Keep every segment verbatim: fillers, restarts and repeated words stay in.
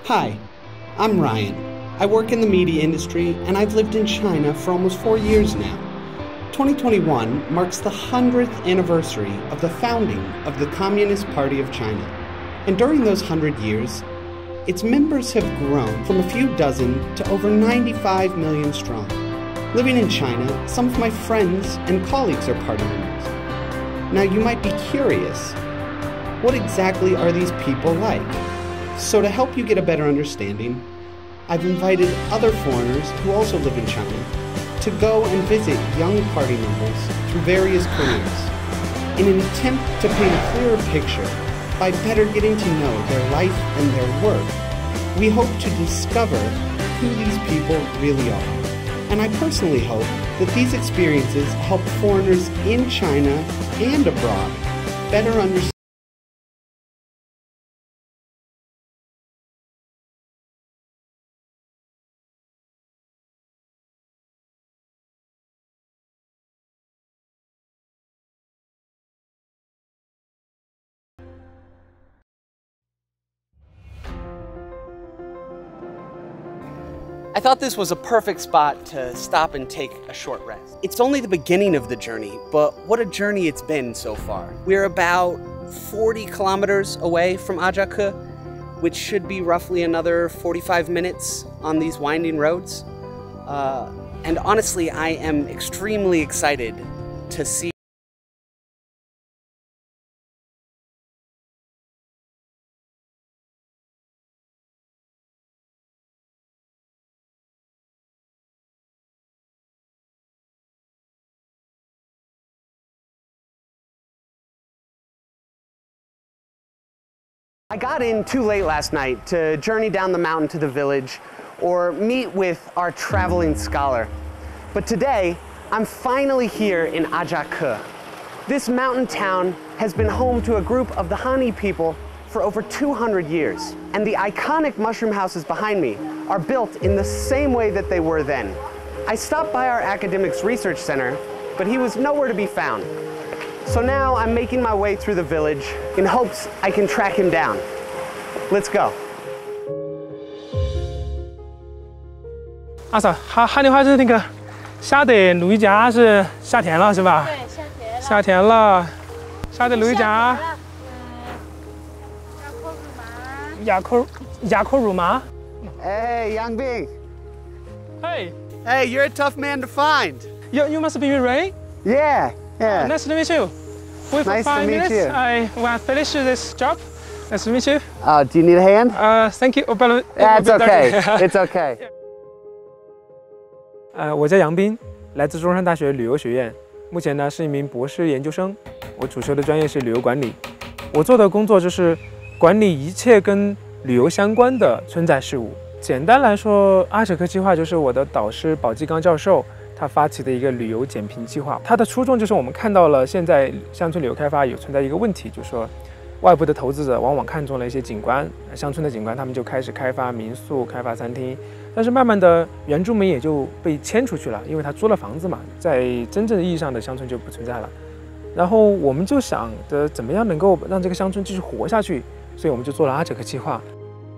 Hi, I'm Ryan. I work in the media industry and I've lived in China for almost four years now. twenty twenty-one marks the hundredth anniversary of the founding of the Communist Party of China. And during those hundred years, its members have grown from a few dozen to over ninety-five million strong. Living in China, some of my friends and colleagues are party members. Now you might be curious, what exactly are these people like? So to help you get a better understanding, I've invited other foreigners who also live in China to go and visit young party members through various careers in an attempt to paint a clearer picture by better getting to know their life and their work. We hope to discover who these people really are. And I personally hope that these experiences help foreigners in China and abroad better understand I thought this was a perfect spot to stop and take a short rest. It's only the beginning of the journey, but what a journey it's been so far. We're about forty kilometers away from Ajiakou, which should be roughly another forty-five minutes on these winding roads. Uh, and honestly, I am extremely excited to see I got in too late last night to journey down the mountain to the village or meet with our traveling scholar. But today, I'm finally here in Ajiakou. This mountain town has been home to a group of the Han people for over two hundred years. And the iconic mushroom houses behind me are built in the same way that they were then. I stopped by our academics research center, but he was nowhere to be found. So now I'm making my way through the village in hopes I can track him down. Let's go. 阿嫂，哈哈尼话是那个虾的芦荚是夏天了是吧？ 对，夏天了。 夏天了，虾的芦荚。哑口哑口乳麻。 Hey, Yang Bing. Hey. Hey, you're a tough man to find. You you must be Ray. Yeah. Yeah. Oh, nice to meet you. Wait for nice five to meet minutes. you. I want to finish this job. Nice to meet you. Uh, do you need a hand? Uh, thank you. Oh, but yeah, it's okay. It's okay. 呃，我叫杨斌，来自中山大学旅游学院，目前呢是一名博士研究生。我主修的专业是旅游管理。我做的工作就是管理一切跟旅游相关的村寨事务。简单来说，阿舍克计划就是我的导师宝继刚教授。 他发起的一个旅游减贫计划，它的初衷就是我们看到了现在乡村旅游开发有存在一个问题，就是说，外部的投资者往往看中了一些景观，乡村的景观，他们就开始开发民宿、开发餐厅，但是慢慢的原住民也就被迁出去了，因为他租了房子嘛，在真正意义上的乡村就不存在了。然后我们就想着怎么样能够让这个乡村继续活下去，所以我们就做了阿舍克计划。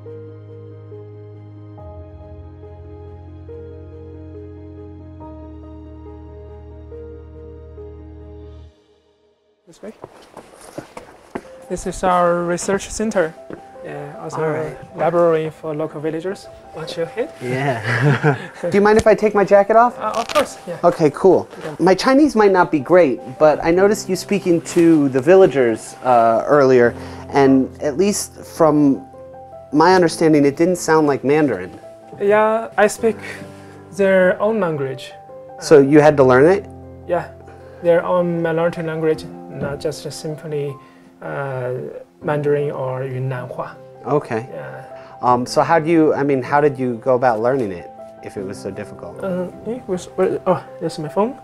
This way. This is our research center, and also right. a library for local villagers. Want you hit? Yeah. Do you mind if I take my jacket off? Uh, of course. Yeah. Okay, cool. My Chinese might not be great, but I noticed you speaking to the villagers uh, earlier, and at least from my understanding, it didn't sound like Mandarin. Yeah, I speak their own language. So you had to learn it? Yeah, their own minority language. Not just simply uh, Mandarin or Yunnanhua. Okay. Yeah. Um, so how do you, I mean, how did you go about learning it if it was so difficult? Uh, oh, there's my phone.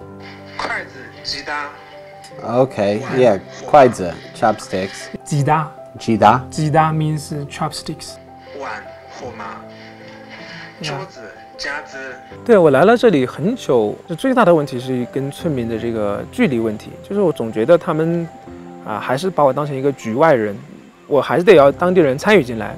Okay, yeah, 筷子, chopsticks. 鸡打. 鸡打. 鸡打 means chopsticks. 桌子、夹子。 对，我来了这里很久，最大的问题是跟村民的这个距离问题，就是我总觉得他们啊，还是把我当成一个局外人，我还是得要当地人参与进来。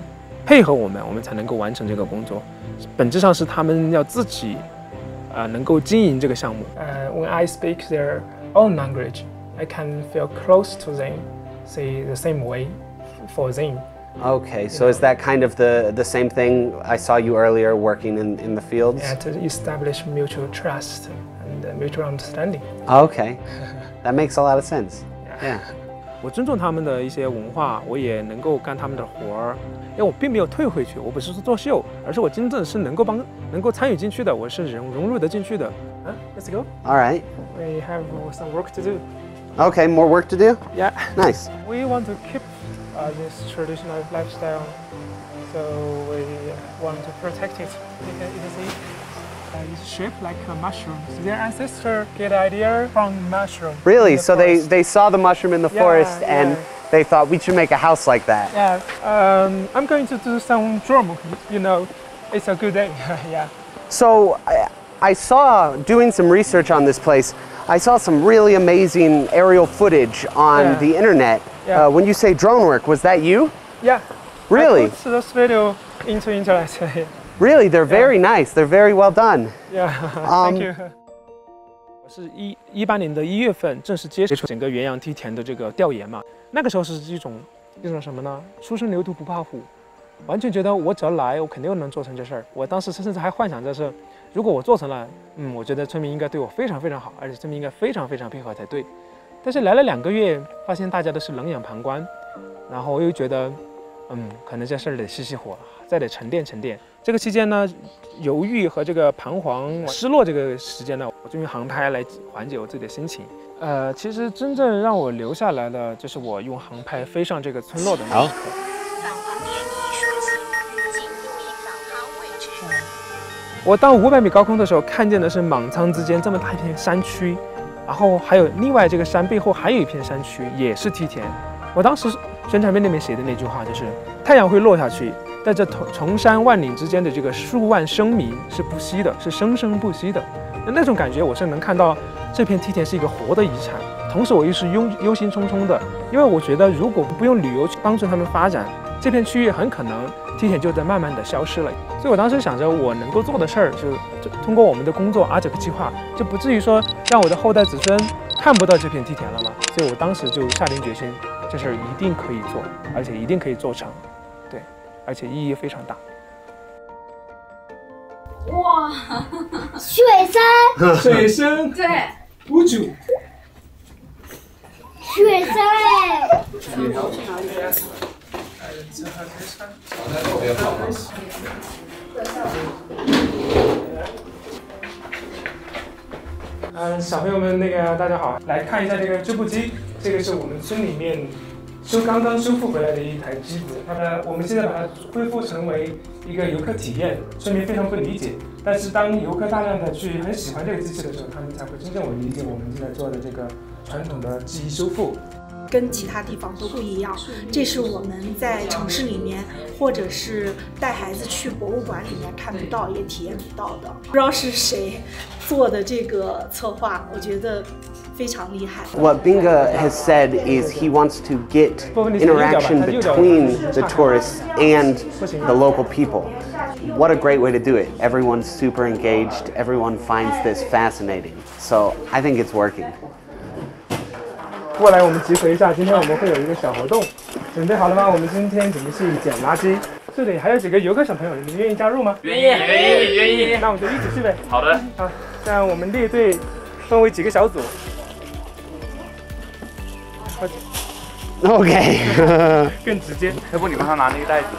配合我们，我们才能够完成这个工作。本质上是他们要自己，呃，能够经营这个项目。呃、uh, When I speak their own language, I can feel close to them, say the same way for them. Okay, so is that kind of the, the same thing I saw you earlier working in, in the fields? Yeah, to establish mutual trust and uh, mutual understanding. Okay, that makes a lot of sense. Yeah. 我尊重他们的一些文化，我也能够干他们的活儿，因为我并没有退回去，我不是作秀，而是我真正是能够帮、能够参与进去的，我是融融入得进去的。啊 ，Let's go. All right. We have some work to do. Okay, more work to do? Yeah. Nice. We want to keep uh, this traditional lifestyle, so we want to protect it. You can, you can see uh, it's shaped like a mushroom. So their ancestor get idea from mushroom. Really? The so they, forest. they saw the mushroom in the Yeah, forest and yeah. they thought we should make a house like that. Yeah. Um, I'm going to do some drum. You know, it's a good day. Yeah. So I, I saw, doing some research on this place, I saw some really amazing aerial footage on Yeah. the internet. Yeah. Uh, when you say drone work, was that you? Yeah. Really? I put this video into internet. Really? They're very nice. They're very well done. Yeah. Um, Thank you. 我是一一八年的一月份正式接触整个元阳梯田的这个调研嘛，那个时候是一种一种什么呢？初生牛犊不怕虎，完全觉得我只要来，我肯定能做成这事儿。我当时甚至还幻想着是，如果我做成了，嗯，我觉得村民应该对我非常非常好，而且村民应该非常非常配合才对。但是来了两个月，发现大家都是冷眼旁观，然后我又觉得，嗯，可能这事儿得熄熄火，再得沉淀沉淀。这个期间呢，犹豫和这个彷徨、失落这个时间呢，我就用航拍来缓解我自己的心情。呃，其实真正让我留下来的，就是我用航拍飞上这个村落的那一刻。我到五百米高空的时候，看见的是满仓之间这么大一片山区，然后还有另外这个山背后还有一片山区，也是梯田。我当时宣传片里面写的那句话就是：太阳会落下去，但这崇山万岭之间的这个数万生民是不息的，是生生不息的。那那种感觉，我是能看到这片梯田是一个活的遗产，同时我又是忧忧心忡忡的，因为我觉得如果不用旅游去帮助他们发展，这片区域很可能梯田就在慢慢的消失了。所以我当时想着，我能够做的事儿，就通过我们的工作阿这个计划，就不至于说让我的后代子孙看不到这片梯田了嘛。所以我当时就下定决心，这事儿一定可以做，而且一定可以做成，对，而且意义非常大。 哇，水生， 水生， 对， 屋主， 水生哎。 嗯，小朋友们，那个大家好，来看一下这个织布机，这个是我们村里面修刚刚修复回来的一台机子，它的我们现在把它恢复成为一个游客体验，村民非常不理解，但是当游客大量的去很喜欢这个机器的时候，他们才会真正我理解我们正在做的这个传统的记忆修复。 跟其他地方都不一样，这是我们在城市里面或者是带孩子去博物馆里面看不到也体验不到的。不知道是谁做的这个策划，我觉得非常厉害。 What Binga has said is he wants to get interaction between the tourists and the local people. What a great way to do it. Everyone's super engaged. Everyone finds this fascinating. So I think it's working. 过来，我们集合一下。今天我们会有一个小活动，准备好了吗？我们今天准备是捡垃圾。这里还有几个游客小朋友，你们愿意加入吗？ 愿意，愿意，愿意。 那我们就一起去呗。 好的。 好，这样我们列队分为几个小组。 OK 。 更直接。 要不你帮他拿那个袋子。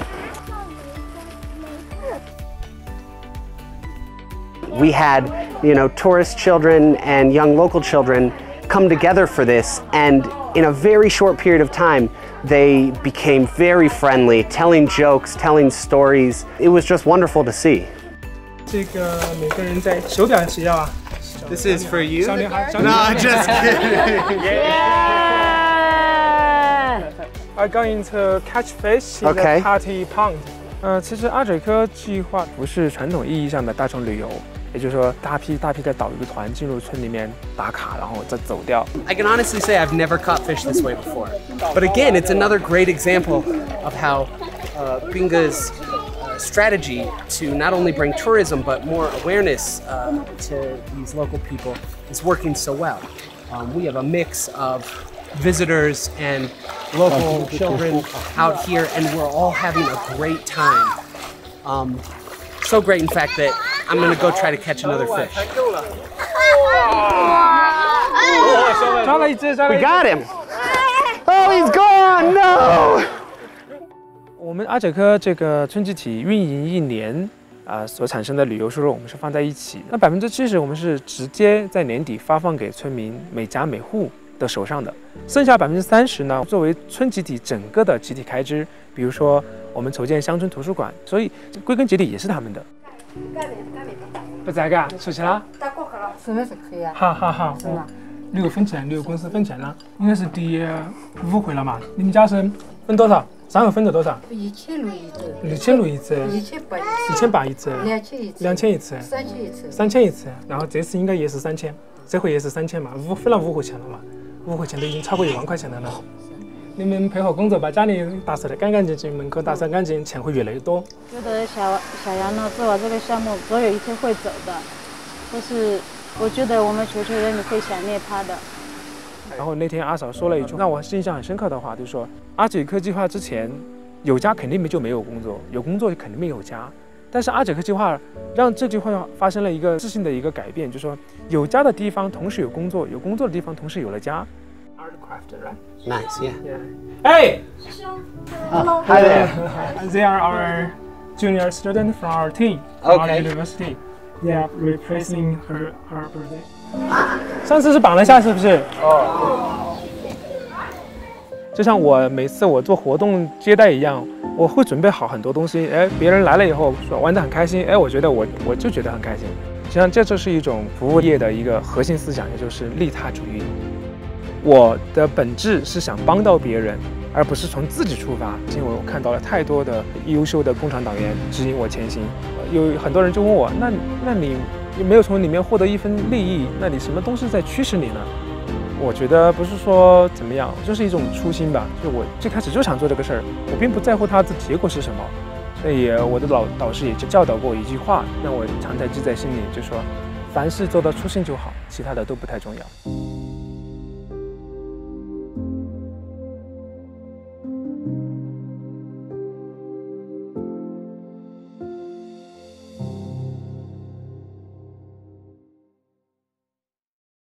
We had, you know, tourist children and young local children come together for this, and in a very short period of time, they became very friendly, telling jokes, telling stories. It was just wonderful to see. 这个每个人在手表谁要啊 This is for you? 小女孩，小女 No, 孩。 just kidding. I'm going to catch fish in Okay. the party pond. 呃，其实阿嘴科计划不是传统意义上的大众旅游。也就是说，大批大批的导游团进入村里面打卡，然后再走掉。 I can honestly say I've never caught fish this way before. But again, it's another great example of how uh, Binga's uh, strategy to not only bring tourism but more awareness uh, to these local people is working so well. Um, we have a mix of visitors and local children out here, and we're all having a great time. Um, so great, in fact, that I'm gonna go try to catch another fish. We got him! Oh, he's gone! No! 我们阿哲科这个春季体运营一年啊、呃、所产生的旅游收入，我们是放在一起。那百分之七十我们是直接在年底发放给村民每家每户的手上的，剩下百分之三十呢，作为村集体整个的集体开支，比如说我们筹建乡村图书馆，所以归根结底也是他们的。不在干，收起了。 打过去了，是不是可以啊？ 好好好， 是吗？ 六分钱，六公司分钱了，应该是第五回了嘛？你们家是分多少？三个分的多少？ 一千卢一只， 六千卢一只， 一千八， 一千八一只， 两千一次， 两千一次， 三千一次， 三千一次。然后这次应该也是三千，这回也是三千嘛，五分了五回钱了嘛，五回钱都已经超过一万块钱了呢。你们配合工作，把家里打扫得干干净净，门口打扫干净，钱会越来越多。 觉得小小杨呢做完这个项目，总有一天会走的，但是我觉得我们球球人你会想念他的。 然后那天阿嫂说了一句让我印象很深刻的话，就是说阿哲科计划之前有家肯定没就没有工作，有工作就肯定没有家。但是阿哲科计划让这句话发生了一个质性的一个改变，就是说有家的地方同时有工作，有工作的地方同时有了家。Artcraft, right? Nice, yeah. Yeah. Hey! Oh, hi there. They are our junior student from our team, from our Okay. university. They are replacing her her birthday. 上次是绑了下，是不是？哦。就像我每次我做活动接待一样，我会准备好很多东西。哎，别人来了以后说玩得很开心，哎，我觉得我我就觉得很开心。实际上，这就是一种服务业的一个核心思想，也就是利他主义。我的本质是想帮到别人，而不是从自己出发。因为我看到了太多的优秀的共产党员指引我前行。有很多人就问我，那那你没有从里面获得一分利益，那你什么东西在驱使你呢？我觉得不是说怎么样，就是一种初心吧。就我最开始就想做这个事儿，我并不在乎它的结果是什么。所以我的老导师也就教导过一句话，让我常常记在心里，就说凡事做到初心就好，其他的都不太重要。